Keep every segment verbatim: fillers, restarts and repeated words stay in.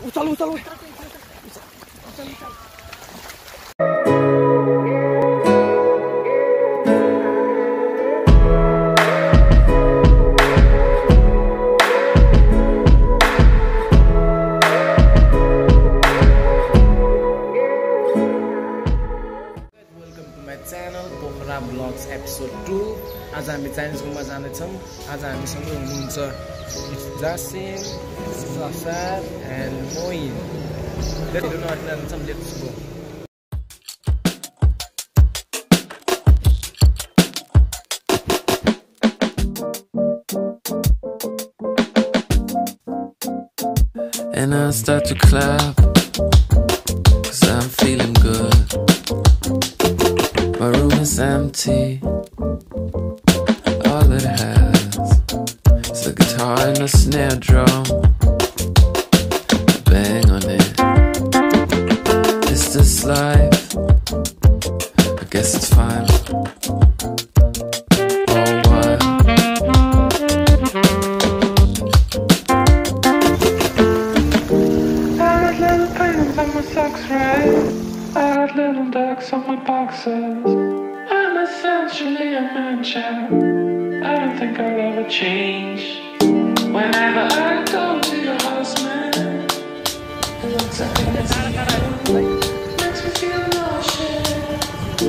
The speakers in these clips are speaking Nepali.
उचाल उचाल Vlogs episode two. आज हामी चाइनिज गुम्बा जानेछौँ। आज हामीसँग हुनुहुन्छ Jasim, ससार and Moin. Let's do not learn some let's go. And I start to clap, cause I'm feeling good. My room is empty. All it has is a guitar and a snare drum. I bang on it. Is this life? I guess it's fine. Oh, what? I had little paintings on my socks, right? I had little ducks on my boxes. I'm essentially a man child. I don't think I'll ever change. Whenever I go to your house, man, it looks like it's makes me feel nauseous.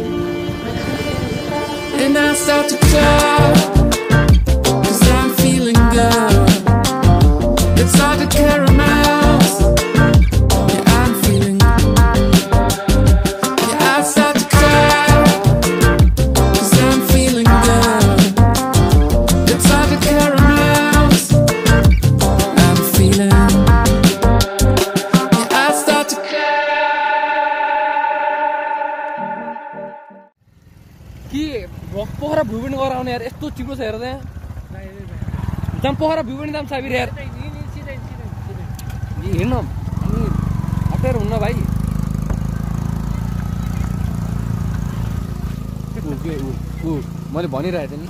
And I start to clap, cause I'm feeling good. It's all the caramels. Yeah, I'm feeling good. Yeah, I start to clap, cause I'm feeling good. It's all the caramels. I'm feeling. Yeah, I start to के पोखरा भ्यू पनि गराउने यार यस्तो चिप्लो छ हेर त्यहाँ जाम पोखरा भ्यू पनि जाम साबिर यार हिँड्न अनि अप्ठ्यारो हुन्न भाइ ऊ मैले भनिरहेको थिएँ नि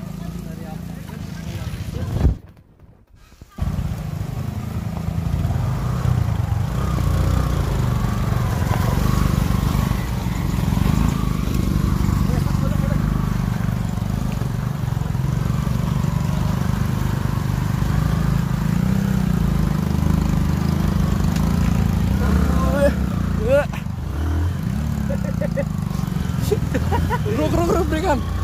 रुक रुक रुक ब्रेक on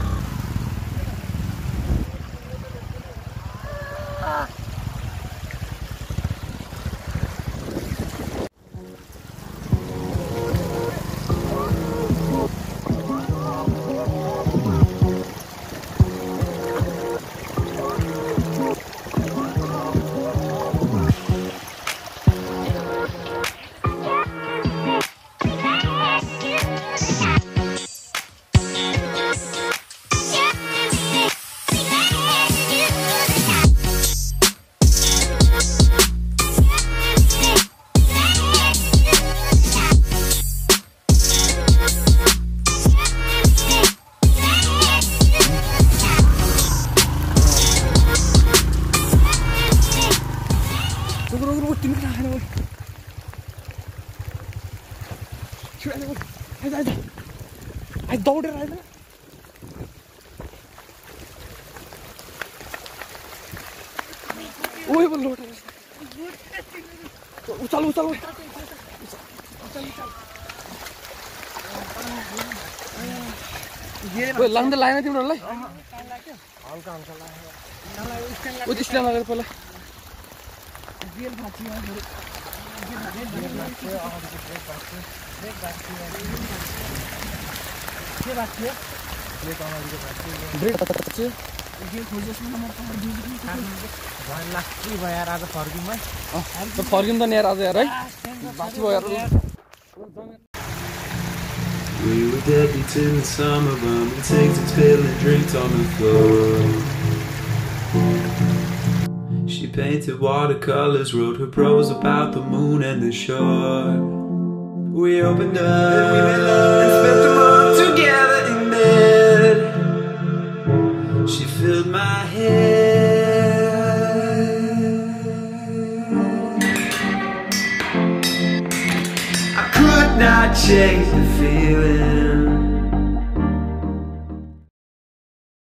I दौडेर आएन ओए बोल लोट उचाल उचाल ओए लाँदै लाएन तिमीहरुलाई हल्का हल्का लाग्यो ओ त्यसले लगेर पहिला जेल भाँचियो जेल भाँचियो अगाडिको ब्रेक भाँचियो ब्रेक भाँचियो के भाँचियो ब्रेक अगाडिको भाँचियो ब्रेक भाँचियो के खोजेस् न म त भन लाग्छ भयो यार आज फर्किम है त फर्किम त नि यार आज यार है बाँच्नु भयो यार We were deadbeats in the summer, bumming cigs and spilling drinks on the floor. She painted watercolors, wrote her prose about the moon and the shore. We opened up and we made love and spent the month together in bed. She filled my head. not chase the fear.